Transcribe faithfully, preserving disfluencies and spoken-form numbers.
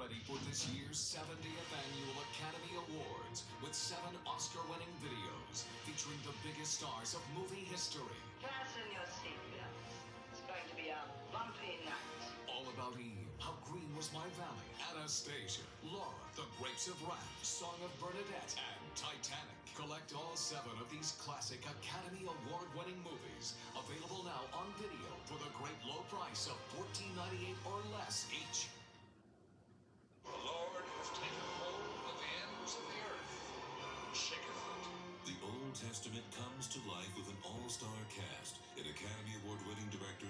ready for this year's seventieth Annual Academy Awards with seven Oscar-winning videos featuring the biggest stars of movie history. Fasten your seatbelts. It's going to be a bumpy night. All About Eve, How Green Was My Valley, Anastasia, Laura, The Grapes of Wrath, Song of Bernadette, and Titanic. Collect all seven of these classic Academy Award-winning movies, available now on video for the great low price of fourteen ninety-eight or less each. The Lord has taken hold of the ends of the earth, shaketh it. The Old Testament comes to life with an all-star cast and Academy Award-winning director